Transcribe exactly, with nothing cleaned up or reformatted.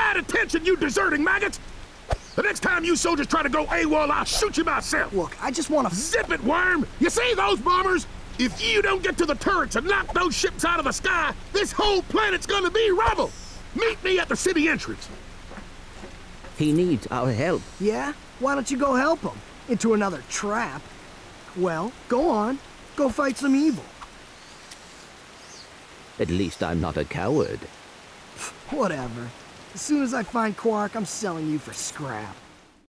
Bad attention, you deserting maggots! The next time you soldiers try to go AWOL, I'll shoot you myself! Look, I just want to... Zip it, worm! You see those bombers? If you don't get to the turrets and knock those ships out of the sky, this whole planet's gonna be rubble! Meet me at the city entrance. He needs our help. Yeah? Why don't you go help him? Into another trap. Well, go on. Go fight some evil. At least I'm not a coward. Whatever. As soon as I find Quark, I'm selling you for scrap.